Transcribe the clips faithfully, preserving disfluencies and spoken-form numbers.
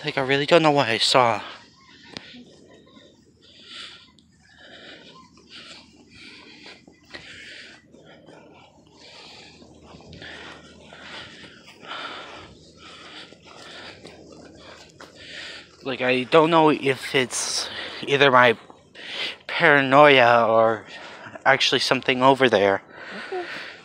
Like, I really don't know what I saw. Like, I don't know if it's either my paranoia or actually something over there. Okay.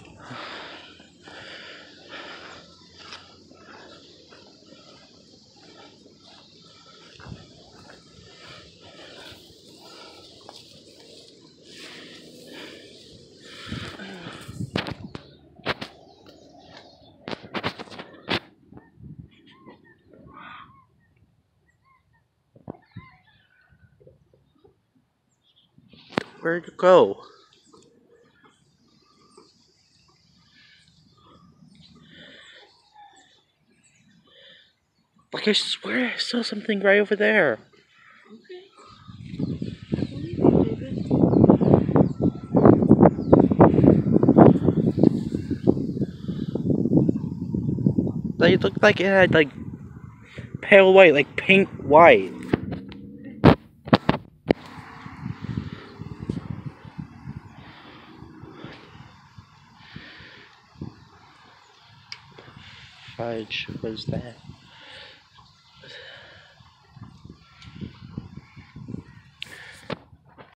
Where'd it go? Like, I swear I saw something right over there. Okay. I believe you, David. Like, it looked like it had, like, pale white, like pink white. Fudge was that?